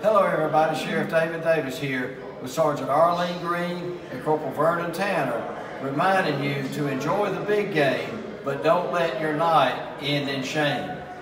Hello everybody, Sheriff David Davis here with Sergeant Arlene Green and Corporal Vernon Tanner, reminding you to enjoy the big game, but don't let your night end in shame.